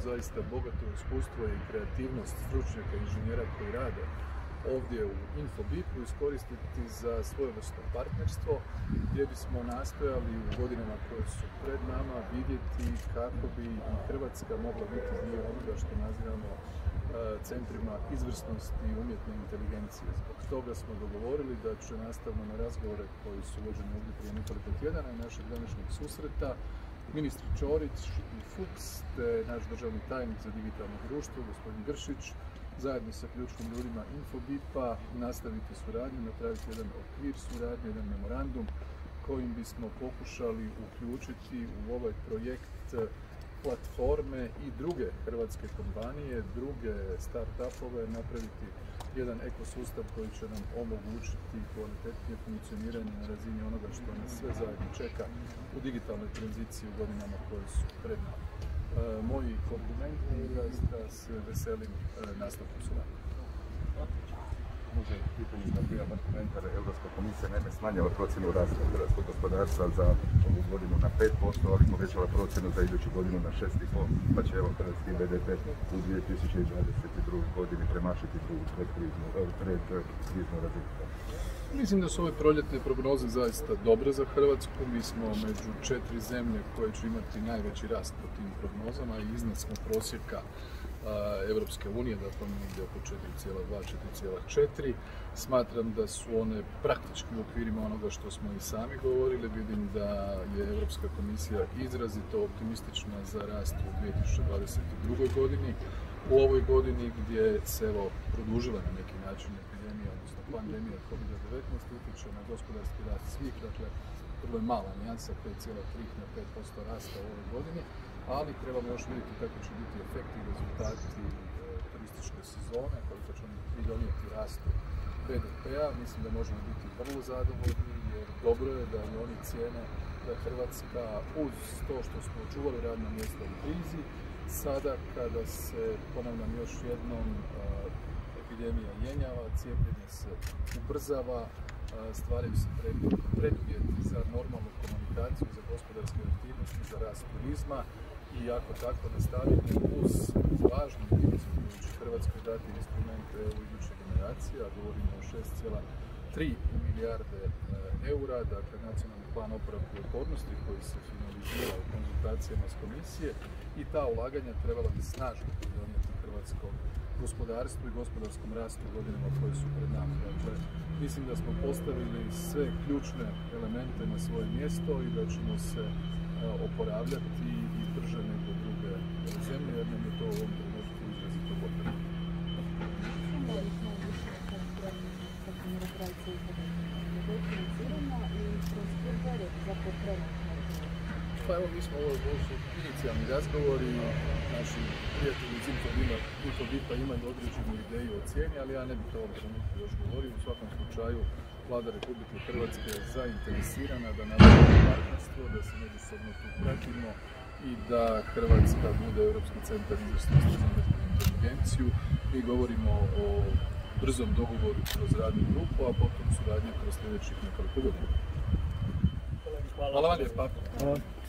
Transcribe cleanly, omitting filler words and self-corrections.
zaista bogato iskustvo i kreativnost stručnjaka i inženjera koji rade ovdje u Infobipu iskoristiti za svojevrsno partnerstvo gdje bismo nastojali u godinama koje su pred nama vidjeti kako bi i Hrvatska mogla biti dio onoga što nazivamo centrima izvrsnosti i umjetne inteligencije. Zbog toga smo dogovorili da će nastavno na razgovore koji su vođeni ovdje prije nekoliko tjedana i našeg današnjeg susreta ministri Ćorić i Fuchs te naš državni tajnik za digitalno društvo, gospodin Gršić, zajedno sa ključnim ljudima Infobipa nastaviti suradnju, napraviti jedan okvir suradnje, jedan memorandum kojim bismo pokušali uključiti u ovaj projekt platforme i druge hrvatske kompanije, druge start-upove, napraviti jedan ekosustav koji će nam omogućiti kvalitetnije funkcioniranje na razini onoga što nas sve zajedno čeka u digitalnoj tranziciji u godinama koje su pred nama. Moji komplimenti i da se veselim nastavku suradnje. Može pitanje na prijavan komentar. Europska komisija naime smanjila procjenu rasta hrvatskog gospodarstva za ovu godinu na 5%, ali povećala procjenu za iduću godinu na 6,5%, pa će evo hrvatski BDP u 2022. godini premašiti tu predkriznu razinu. Mislim da su ove proljetne prognoze zaista dobre za Hrvatsku. Mi smo među 4 zemlje koje će imati najveći rast po tim prognozama i iznad smo prosjeka Evropske unije, dakle negdje oko 4,2-4,4. Smatram da su one praktički u okvirima onoga što smo i sami govorili. Vidim da je Europska komisija izrazito optimistična za rast u 2022. godini. U ovoj godini gdje se evo produžila na neki način epidemija, odnosno pandemija COVID-19 utječe na gospodarski rast svih, dakle vrlo je mala nijansa, 5,3 na 5% rasta u ovoj godini, ali trebamo još vidjeti kako će biti efekti i rezultati turističke sezone, koliko će oni pridonijeti rastu BDP-a. Mislim da možemo biti vrlo zadovoljni jer dobro je da i oni cijene da Hrvatska uz to što smo očuvali radna mjesta u krizi, sada kada se, ponavljam još jednom, epidemija jenjava, cijepljenje se ubrzava, stvaraju se preduvjeti za normalnu komunikaciju, za gospodarske aktivnosti, za rast turizma i ako tako nastavimo uz važnu viziju koju će Hrvatskoj dati instrumente u iduće generacije, a govorimo o 6,3 milijarde eura, dakle nacionalni plan oporavka i otpornosti koji se finalizira u konzultacijama s komisije i ta ulaganja trebala bi snažno pridonijeti hrvatskom gospodarstvu i gospodarskom rastu u godinama koje su pred nama. Dakle, mislim da smo postavili sve ključne elemente na svoje mjesto i da ćemo se oporavljati i brže nego druge zemlje, jer nam je to u ovom trenutku izrazito potrebno. Pa evo, mi smo ovo su inicijalni razgovori, naši prijatelji iz Infobipa imaju određenu ideju o cijeni, ali ja ne bih to ovom trenutku još govorio. U svakom slučaju, Vlada Republike Hrvatske je zainteresirana da napravimo partnerstvo, da se međusobno tu pratimo i da Hrvatska bude Europski centar izvrsnosti za umjetnu inteligenciju. Mi govorimo o brzom dogovoru kroz radnu grupu, a potom suradnje kroz sljedećih nekoliko godina. Hvala vam lijepa.